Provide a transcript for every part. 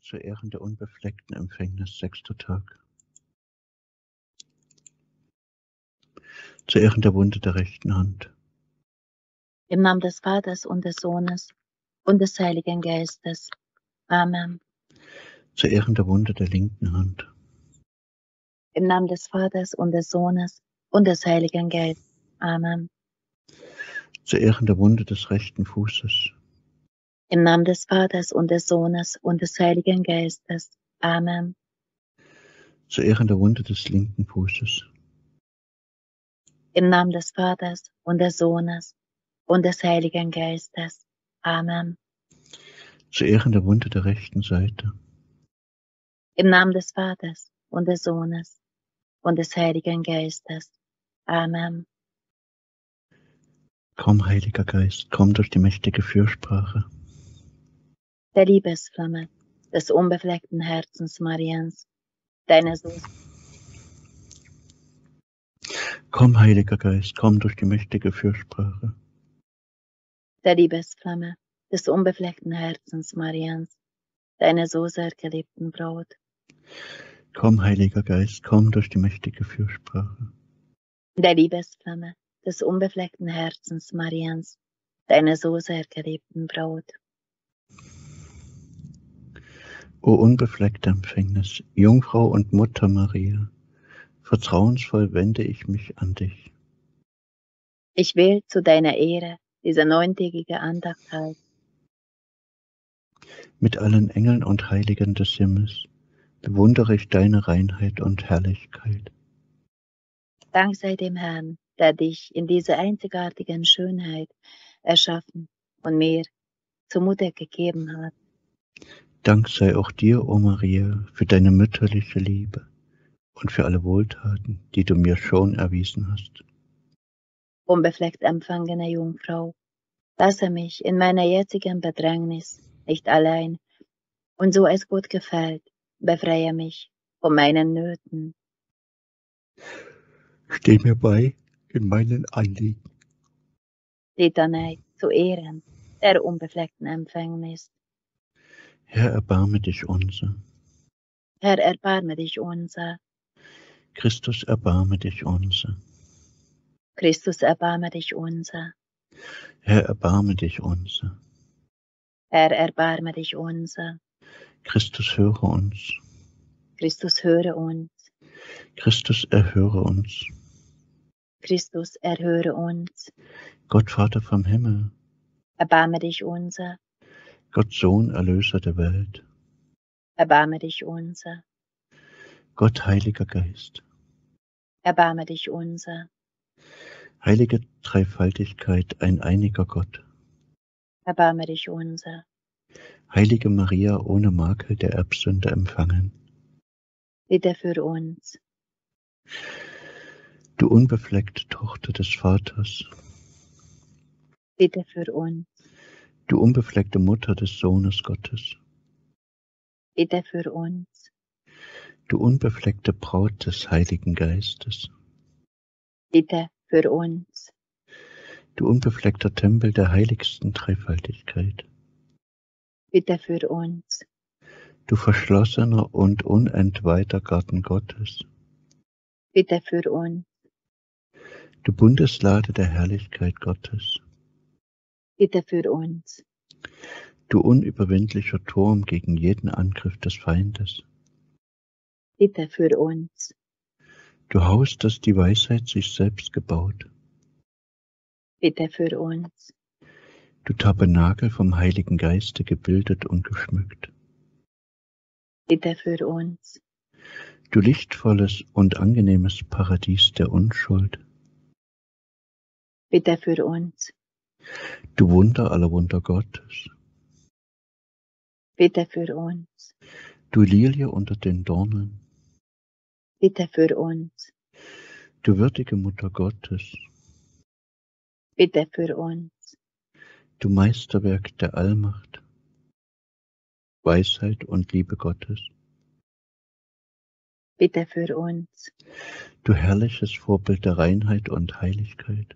Zu Ehren der unbefleckten Empfängnis, 6. Tag. Zu Ehren der Wunde der rechten Hand. Im Namen des Vaters und des Sohnes und des Heiligen Geistes. Amen. Zu Ehren der Wunde der linken Hand. Im Namen des Vaters und des Sohnes und des Heiligen Geistes. Amen. Zu Ehren der Wunde des rechten Fußes. Im Namen des Vaters und des Sohnes und des Heiligen Geistes. Amen. Zu Ehren der Wunde des linken Fußes. Im Namen des Vaters und des Sohnes und des Heiligen Geistes. Amen. Zu Ehren der Wunde der rechten Seite. Im Namen des Vaters und des Sohnes und des Heiligen Geistes. Amen. Komm, Heiliger Geist, komm durch die mächtige Fürsprache. Der Liebesflamme des unbefleckten Herzens Mariens, deiner Sohn. Komm, Heiliger Geist, komm durch die mächtige Fürsprache. Der Liebesflamme des unbefleckten Herzens Mariens, deiner so sehr geliebten Braut. Komm, Heiliger Geist, komm durch die mächtige Fürsprache. Der Liebesflamme des unbefleckten Herzens Mariens, deiner so sehr geliebten Braut. O unbefleckte Empfängnis, Jungfrau und Mutter Maria, vertrauensvoll wende ich mich an dich. Ich will zu deiner Ehre diese 9-tägige Andacht halten. Mit allen Engeln und Heiligen des Himmels bewundere ich deine Reinheit und Herrlichkeit. Dank sei dem Herrn, der dich in dieser einzigartigen Schönheit erschaffen und mir zur Mutter gegeben hat. Dank sei auch dir, o Maria, für deine mütterliche Liebe und für alle Wohltaten, die du mir schon erwiesen hast. Unbefleckt empfangene Jungfrau, lasse mich in meiner jetzigen Bedrängnis nicht allein, und so es gut gefällt, befreie mich von meinen Nöten. Steh mir bei in meinen Anliegen. Litanei zu Ehren der unbefleckten Empfängnis. Herr, erbarme dich unser. Herr, erbarme dich unser. Christus, erbarme dich unser. Christus, erbarme dich unser. Herr, erbarme dich unser. Herr, erbarme dich unser. Christus, höre uns. Christus, höre uns. Christus, erhöre uns. Christus, erhöre uns. Gott, Vater vom Himmel. Erbarme dich unser. Gott, Sohn, Erlöser der Welt. Erbarme dich unser. Gott, Heiliger Geist. Erbarme dich unser. Heilige Dreifaltigkeit, ein einiger Gott. Erbarme dich unser. Heilige Maria, ohne Makel der Erbsünde empfangen. Bitte für uns. Du unbefleckte Tochter des Vaters. Bitte für uns. Du unbefleckte Mutter des Sohnes Gottes. Bitte für uns. Du unbefleckte Braut des Heiligen Geistes. Bitte für uns. Du unbefleckter Tempel der heiligsten Dreifaltigkeit. Bitte für uns. Du verschlossener und unentweihter Garten Gottes. Bitte für uns. Du Bundeslade der Herrlichkeit Gottes. Bitte für uns. Du unüberwindlicher Turm gegen jeden Angriff des Feindes. Bitte für uns. Du Haus, das die Weisheit sich selbst gebaut. Bitte für uns. Du Tabernakel vom Heiligen Geiste gebildet und geschmückt. Bitte für uns. Du lichtvolles und angenehmes Paradies der Unschuld. Bitte für uns. Du Wunder aller Wunder Gottes. Bitte für uns. Du Lilie unter den Dornen. Bitte für uns. Du würdige Mutter Gottes. Bitte für uns. Du Meisterwerk der Allmacht, Weisheit und Liebe Gottes. Bitte für uns. Du herrliches Vorbild der Reinheit und Heiligkeit.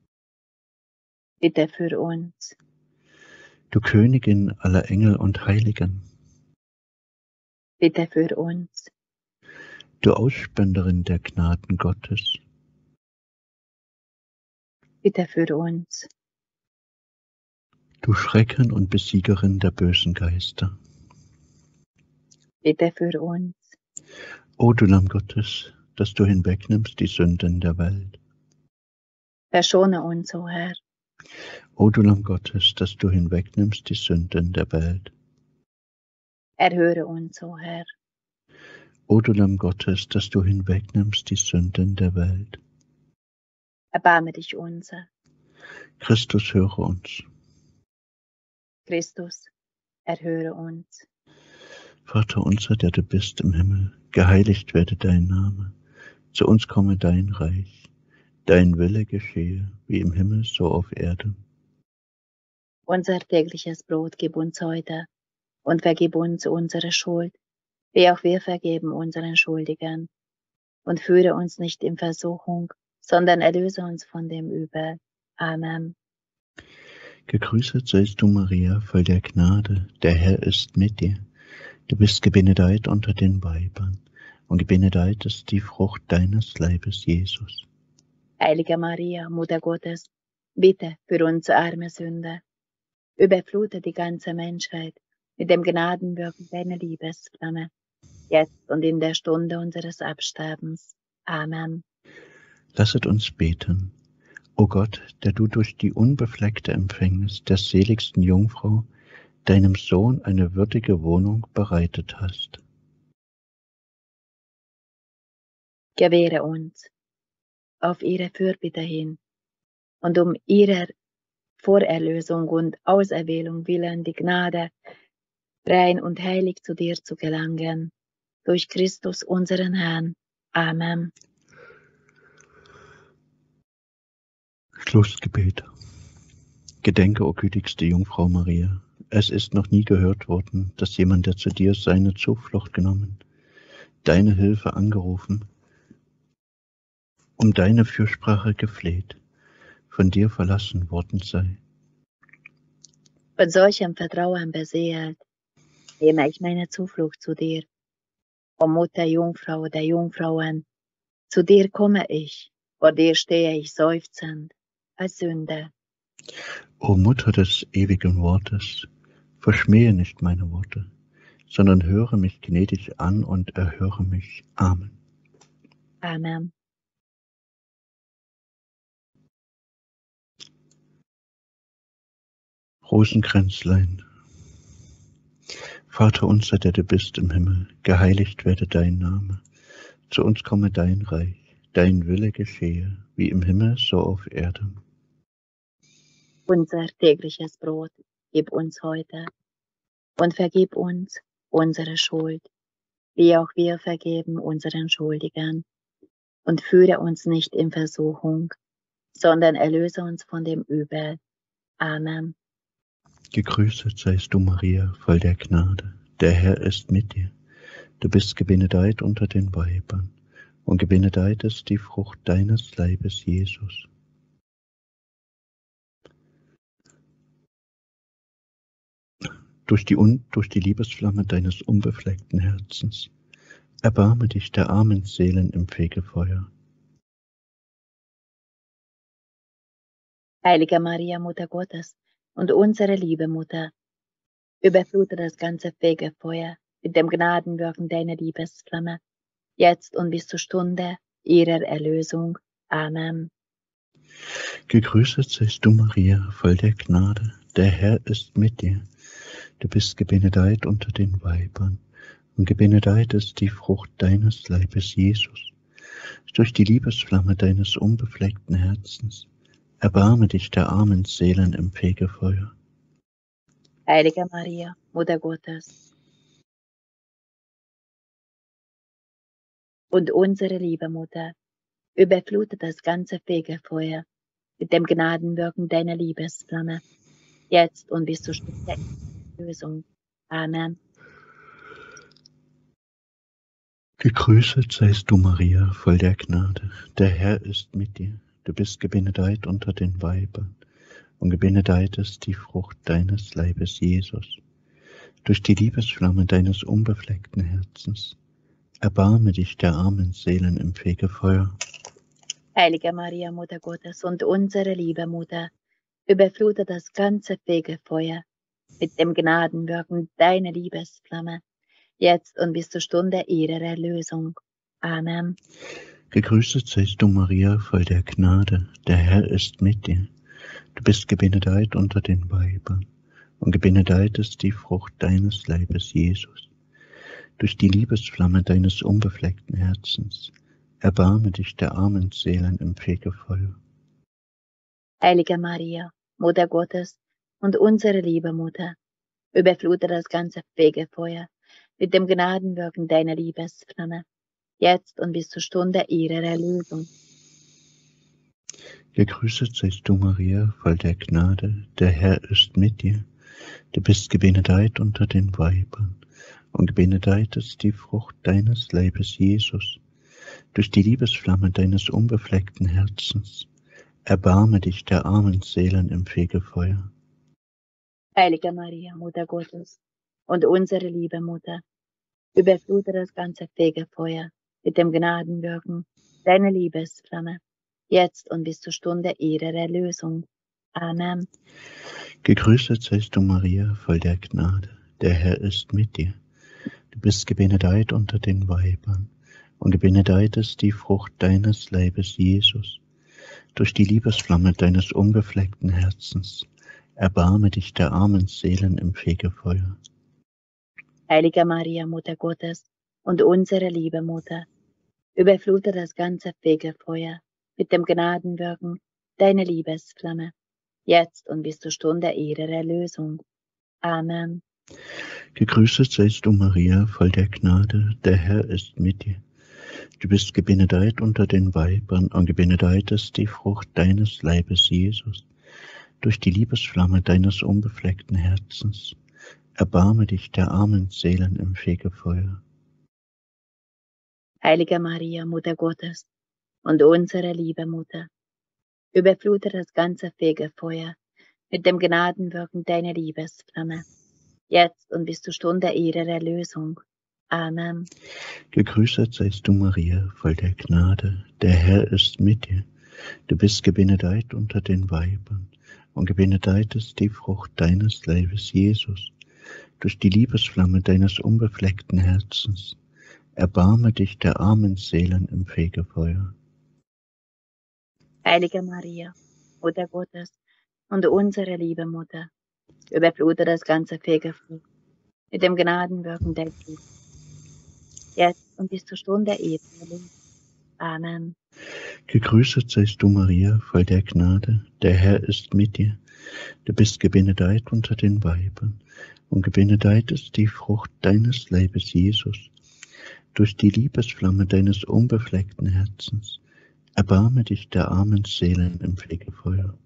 Bitte für uns. Du Königin aller Engel und Heiligen. Bitte für uns. Du Ausspenderin der Gnaden Gottes, Bitte für uns. du Schrecken und Besiegerin der bösen Geister, Bitte für uns. o du Lamm Gottes, dass du hinwegnimmst die Sünden der Welt, Verschone uns, o Herr. o du Lamm Gottes, dass du hinwegnimmst die Sünden der Welt, Erhöre uns, o Herr. o du Lamm Gottes, dass du hinwegnimmst die Sünden der Welt. Erbarme dich unser. Christus, höre uns. Christus, erhöre uns. Vater unser, der du bist im Himmel, geheiligt werde dein Name. Zu uns komme dein Reich. Dein Wille geschehe, wie im Himmel, so auf Erde. Unser tägliches Brot gib uns heute und vergib uns unsere Schuld, wie auch wir vergeben unseren Schuldigern. Und führe uns nicht in Versuchung, sondern erlöse uns von dem Übel. Amen. Gegrüßet seist du, Maria, voll der Gnade, der Herr ist mit dir. Du bist gebenedeit unter den Weibern, und gebenedeit ist die Frucht deines Leibes, Jesus. Heilige Maria, Mutter Gottes, bitte für uns arme Sünder, überflute die ganze Menschheit mit dem Gnadenwirken deiner Liebesflamme, jetzt und in der Stunde unseres Absterbens. Amen. Lasset uns beten. O Gott, der du durch die unbefleckte Empfängnis der seligsten Jungfrau deinem Sohn eine würdige Wohnung bereitet hast. Gewähre uns auf ihre Fürbitte hin und um ihrer Vorerlösung und Auserwählung willen die Gnade, rein und heilig zu dir zu gelangen, durch Christus unseren Herrn. Amen. Schlussgebet. Gedenke, o gütigste Jungfrau Maria, es ist noch nie gehört worden, dass jemand, der zu dir seine Zuflucht genommen, deine Hilfe angerufen, um deine Fürsprache gefleht, von dir verlassen worden sei. Von solchem Vertrauen beseelt, nehme ich meine Zuflucht zu dir. O Mutter Jungfrau der Jungfrauen, zu dir komme ich, vor dir stehe ich seufzend, als Sünder. O Mutter des ewigen Wortes, verschmähe nicht meine Worte, sondern höre mich gnädig an und erhöre mich. Amen. Amen. Rosenkränzlein. Vater unser, der du bist im Himmel, geheiligt werde dein Name. Zu uns komme dein Reich, dein Wille geschehe, wie im Himmel, so auf Erde. Unser tägliches Brot gib uns heute und vergib uns unsere Schuld, wie auch wir vergeben unseren Schuldigern. Und führe uns nicht in Versuchung, sondern erlöse uns von dem Übel. Amen. Gegrüßet seist du, Maria, voll der Gnade, der Herr ist mit dir. Du bist gebenedeit unter den Weibern, und gebenedeit ist die Frucht deines Leibes, Jesus. Durch die Liebesflamme deines unbefleckten Herzens, erbarme dich der armen Seelen im Fegefeuer. Heilige Maria, Mutter Gottes und unsere liebe Mutter, überflute das ganze Fegefeuer mit dem Gnadenwirken deiner Liebesflamme, jetzt und bis zur Stunde ihrer Erlösung. Amen. Gegrüßet seist du, Maria, voll der Gnade, der Herr ist mit dir. Du bist gebenedeit unter den Weibern, und gebenedeit ist die Frucht deines Leibes, Jesus. Durch die Liebesflamme deines unbefleckten Herzens, erbarme dich der armen Seelen im Fegefeuer. Heilige Maria, Mutter Gottes und unsere liebe Mutter, überflute das ganze Fegefeuer mit dem Gnadenwirken deiner Liebesflamme, jetzt und bis zur Stunde der Erlösung. Amen. Gegrüßet seist du, Maria, voll der Gnade, der Herr ist mit dir. Du bist gebenedeit unter den Weibern, und gebenedeit ist die Frucht deines Leibes, Jesus. durch die Liebesflamme deines unbefleckten Herzens. Erbarme dich der armen Seelen im Fegefeuer. Heilige Maria, Mutter Gottes und unsere liebe Mutter, überflute das ganze Fegefeuer mit dem Gnadenwirken deiner Liebesflamme, jetzt und bis zur Stunde ihrer Erlösung. Amen. Gegrüßet seist du, Maria, voll der Gnade, der Herr ist mit dir. Du bist gebenedeit unter den Weibern, und gebenedeit ist die Frucht deines Leibes, Jesus. Durch die Liebesflamme deines unbefleckten Herzens, erbarme dich der armen Seelen im Fegefeuer. Heilige Maria, Mutter Gottes und unsere liebe Mutter, überflute das ganze Fegefeuer mit dem Gnadenwirken deiner Liebesflamme, jetzt und bis zur Stunde ihrer Erlösung. Gegrüßet seist du, Maria, voll der Gnade, der Herr ist mit dir. Du bist gebenedeit unter den Weibern, und gebenedeit ist die Frucht deines Leibes, Jesus. Durch die Liebesflamme deines unbefleckten Herzens, erbarme dich der armen Seelen im Fegefeuer. Heilige Maria, Mutter Gottes und unsere liebe Mutter, überflute das ganze Fegefeuer mit dem Gnadenwirken deiner Liebesflamme, jetzt und bis zur Stunde ihrer Erlösung. Amen. Gegrüßet seist du, Maria, voll der Gnade, der Herr ist mit dir. Du bist gebenedeit unter den Weibern, und gebenedeit ist die Frucht deines Leibes, Jesus. Durch die Liebesflamme deines unbefleckten Herzens, erbarme dich der armen Seelen im Fegefeuer. Heilige Maria, Mutter Gottes und unsere liebe Mutter, überflute das ganze Fegefeuer mit dem Gnadenwirken deiner Liebesflamme, jetzt und bis zur Stunde ihrer Erlösung. Amen. Gegrüßet seist du, Maria, voll der Gnade, der Herr ist mit dir. Du bist gebenedeit unter den Weibern, und gebenedeit ist die Frucht deines Leibes, Jesus. Durch die Liebesflamme deines unbefleckten Herzens, erbarme dich der armen Seelen im Fegefeuer. Heilige Maria, Mutter Gottes und unsere liebe Mutter, überflute das ganze Fegefeuer mit dem Gnadenwirken deiner Liebesflamme, jetzt und bis zur Stunde ihrer Erlösung. Amen. Gegrüßet seist du, Maria, voll der Gnade, der Herr ist mit dir. Du bist gebenedeit unter den Weibern, und gebenedeit ist die Frucht deines Leibes, Jesus. Durch die Liebesflamme deines unbefleckten Herzens, erbarme dich der armen Seelen im Fegefeuer. Heilige Maria, Mutter Gottes und unsere liebe Mutter, überflute das ganze Fegefeuer mit dem Gnadenwirken der Liebe, jetzt und bis zur Stunde ihrer Erlösung. Amen. Gegrüßet seist du, Maria, voll der Gnade, der Herr ist mit dir. Du bist gebenedeit unter den Weibern, und gebenedeit ist die Frucht deines Leibes, Jesus. Durch die Liebesflamme deines unbefleckten Herzens, erbarme dich der armen Seelen im Fegefeuer.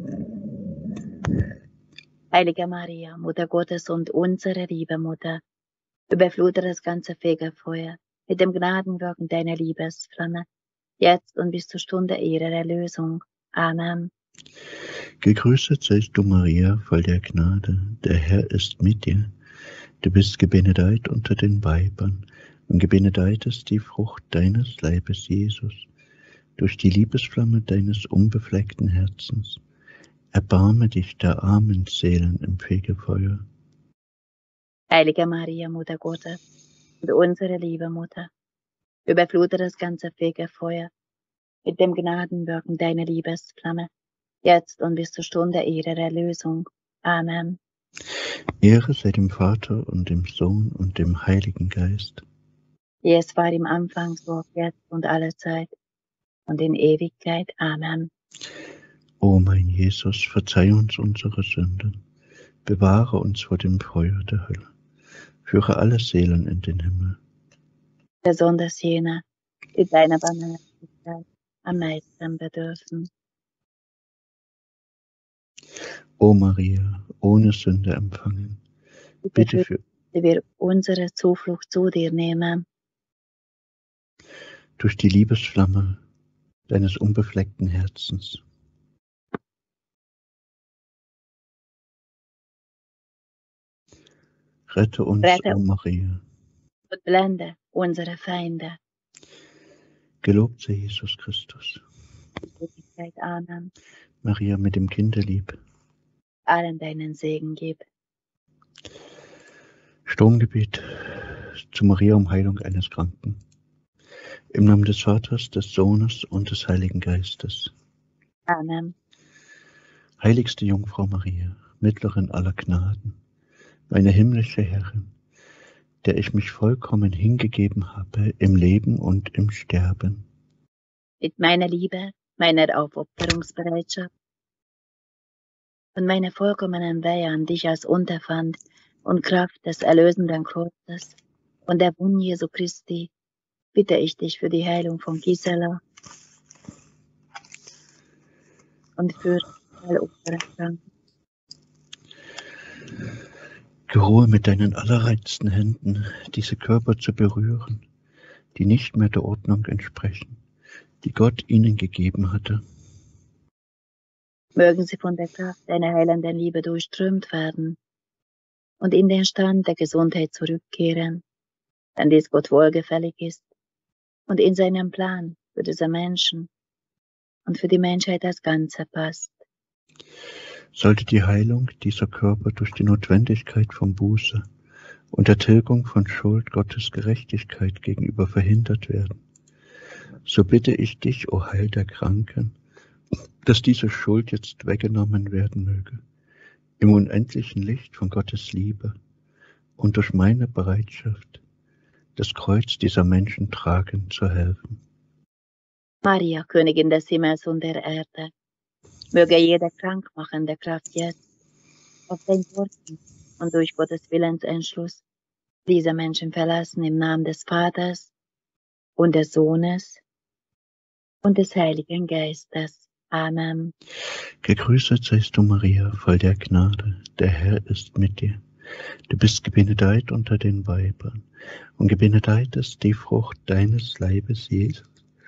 Heilige Maria, Mutter Gottes und unsere liebe Mutter, überflute das ganze Fegefeuer mit dem Gnadenwirken deiner Liebesflamme, jetzt und bis zur Stunde ihrer Erlösung. Amen. Gegrüßet seist du, Maria, voll der Gnade, der Herr ist mit dir. Du bist gebenedeit unter den Weibern, und gebenedeit ist die Frucht deines Leibes, Jesus. Durch die Liebesflamme deines unbefleckten Herzens, erbarme dich der armen Seelen im Fegefeuer. Heilige Maria, Mutter Gottes und unsere liebe Mutter, überflute das ganze Fegefeuer mit dem Gnadenwirken deiner Liebesflamme, jetzt und bis zur Stunde ihrer Erlösung. Amen. Ehre sei dem Vater und dem Sohn und dem Heiligen Geist. Wie es war im Anfang, so auch jetzt und alle Zeit und in Ewigkeit. Amen. O mein Jesus, verzeih uns unsere Sünden, bewahre uns vor dem Feuer der Hölle, führe alle Seelen in den Himmel. Besonders jene, die deiner Barmherzigkeit am meisten bedürfen. O Maria, ohne Sünde empfangen, bitte für die wir unsere Zuflucht zu dir nehmen. durch die Liebesflamme deines unbefleckten Herzens. Rette uns, Rette o Maria. und blende unsere Feinde. Gelobt sei Jesus Christus. Ewigkeit. Amen. Maria mit dem Kinderlieb. Allen deinen Segen gib. Sturmgebet zu Maria um Heilung eines Kranken. Im Namen des Vaters, des Sohnes und des Heiligen Geistes. Amen. Heiligste Jungfrau Maria, Mittlerin aller Gnaden, meine himmlische Herrin, der ich mich vollkommen hingegeben habe im Leben und im Sterben. Mit meiner Liebe, meiner Aufopferungsbereitschaft und meiner vollkommenen Weihe an dich als Unterpfand und Kraft des erlösenden Kreuzes und der Wunde Jesu Christi bitte ich dich für die Heilung von Gisela und für all unsere Kranken. Geruhe mit deinen allerreinsten Händen, diese Körper zu berühren, die nicht mehr der Ordnung entsprechen, die Gott ihnen gegeben hatte. Mögen sie von der Kraft deiner heilenden Liebe durchströmt werden und in den Stand der Gesundheit zurückkehren, wenn dies Gott wohlgefällig ist und in seinem Plan für diese Menschen und für die Menschheit als Ganze passt. Sollte die Heilung dieser Körper durch die Notwendigkeit von Buße und der Tilgung von Schuld Gottes Gerechtigkeit gegenüber verhindert werden, so bitte ich dich, o Heil der Kranken, dass diese Schuld jetzt weggenommen werden möge, im unendlichen Licht von Gottes Liebe und durch meine Bereitschaft, das Kreuz dieser Menschen tragen zu helfen. Maria, Königin des Himmels und der Erde, möge jede krankmachende Kraft jetzt auf den Worten und durch Gottes Willensentschluss diese Menschen verlassen im Namen des Vaters und des Sohnes und des Heiligen Geistes. Amen. Gegrüßet seist du, Maria, voll der Gnade, der Herr ist mit dir. Du bist gebenedeit unter den Weibern, und gebenedeit ist die Frucht deines Leibes, Jesus.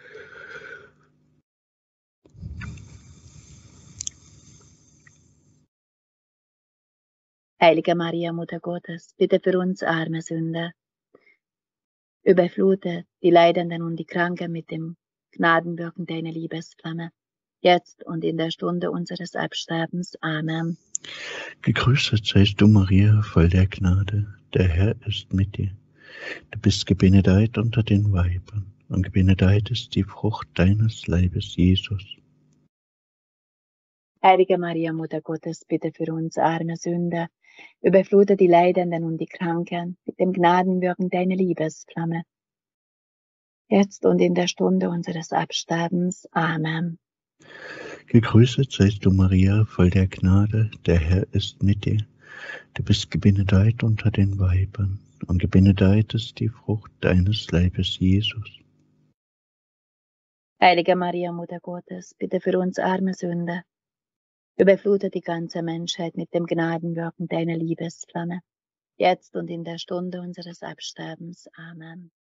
Heilige Maria, Mutter Gottes, bitte für uns arme Sünder. Überflute die Leidenden und die Kranken mit dem Gnadenwirken deiner Liebesflamme, jetzt und in der Stunde unseres Absterbens. Amen. Gegrüßet seist du, Maria, voll der Gnade, der Herr ist mit dir. Du bist gebenedeit unter den Weibern, und gebenedeit ist die Frucht deines Leibes, Jesus. Heilige Maria, Mutter Gottes, bitte für uns arme Sünder, überflute die Leidenden und die Kranken mit dem Gnadenwirken deiner Liebesflamme, jetzt und in der Stunde unseres Absterbens. Amen. Gegrüßet seist du, Maria, voll der Gnade, der Herr ist mit dir. Du bist gebenedeit unter den Weibern, und gebenedeit ist die Frucht deines Leibes, Jesus. Heilige Maria, Mutter Gottes, bitte für uns arme Sünder, überflute die ganze Menschheit mit dem Gnadenwirken deiner Liebesflamme, jetzt und in der Stunde unseres Absterbens. Amen.